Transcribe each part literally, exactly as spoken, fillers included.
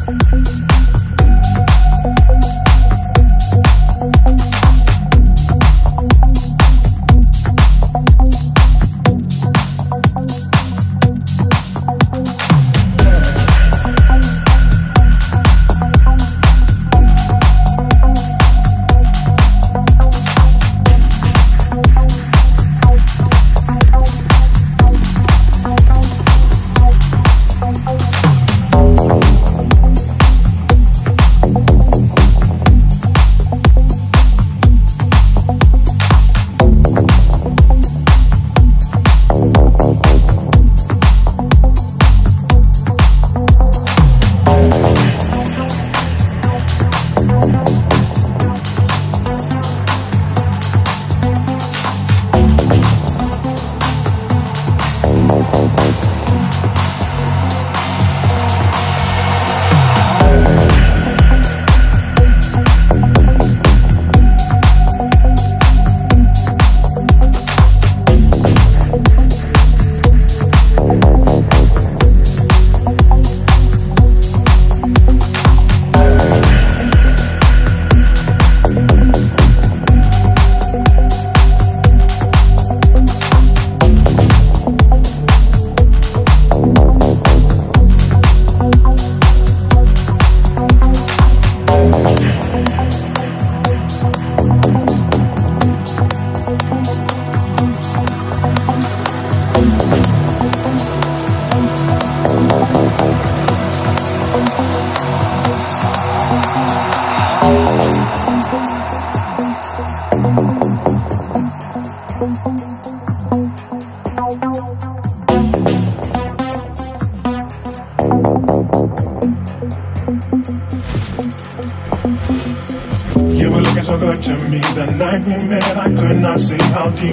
You were looking so good to me the night we met. I could not see how deep.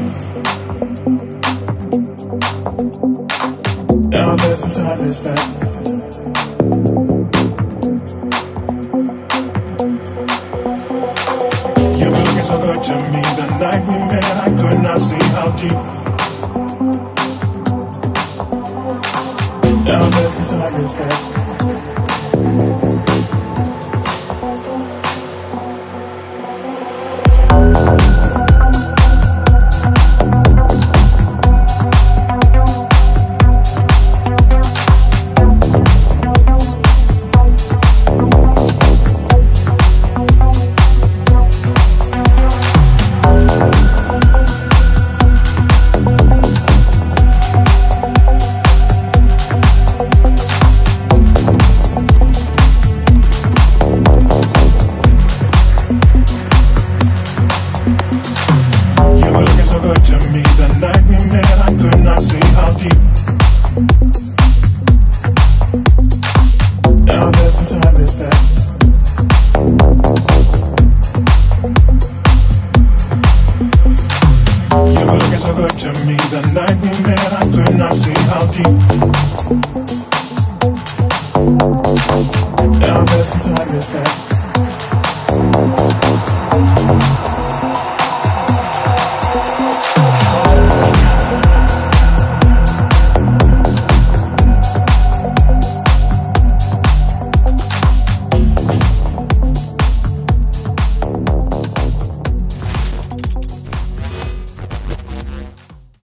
Now there's some time that's passed. You were looking so good to me the night we met. I could not see how deep. Now there's some time that's passed. Now there's some time that's passed. You were looking so good to me the night we met. I could not see how deep. Now there's some time that's passed.